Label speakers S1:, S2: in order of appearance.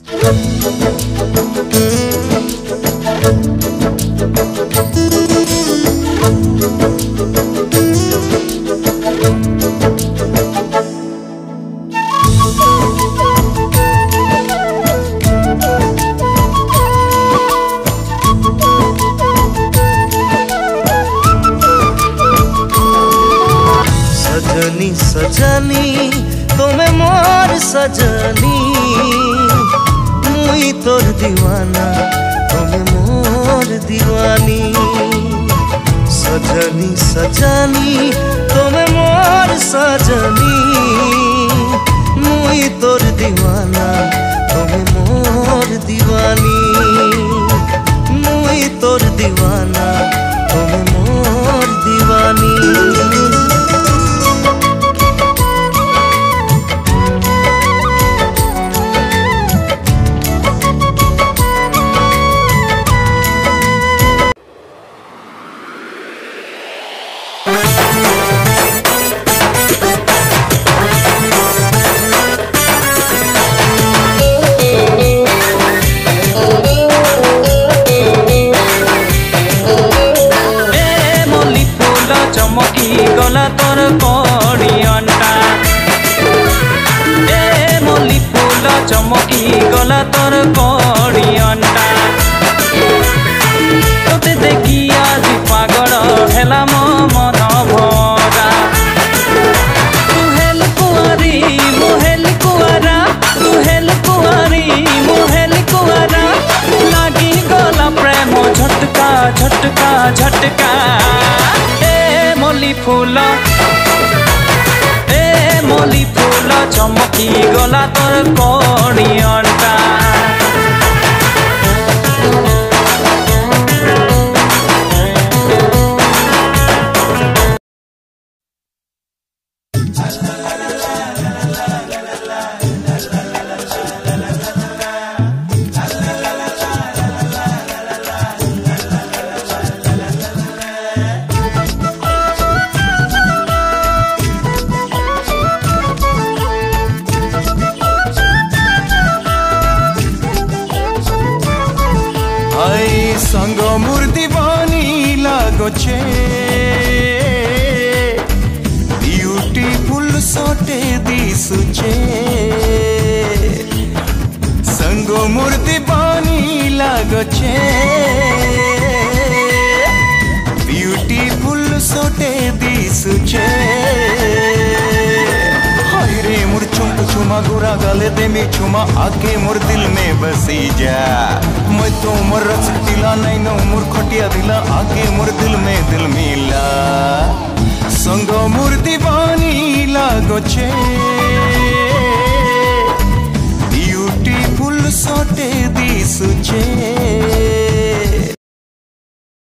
S1: सजनी सजनी तुम्हें मोर सजनी मुई तोर दीवाना तुम्हें मोर दीवानी। सजनी सजनी तुम्हें मोर सजनी मुई तोर दीवाना तुम्हें मोर दीवानी। मुई तोर दीवाना तुम्हें मोर दीवानी।
S2: चमकी गला तोर कड़ी अंटा ए मल्ली फूल चमकी गला तोर कड़ी अंटा तोते देखी आज पागल हेला मो मन भरा। तू हेल कुआरी मुहेल कुआरा तू हेल कुआरी मुहेल कुआरा लागी गला प्रेम झटका झटका झटका। मल्ली फूल ए मल्ली फूल चमकी गला तोर कड़ी अंटा।
S1: संग मूर्ति बनी लागोचे ब्यूटीफुल सोटे दिसुचे। संग मूर्ति बनी लागोचे ब्यूटीफुल सोटे दिसुचे। रे मोर चुम चुमा गोरा गाले दे में चुमा आके मोर दिल में बसी जा। मैं तो मोर रस दिला नहीं नो मोर खटिया दिला आके मोर दिल में दिल मिला। संग मूर्ति बनी लागोचे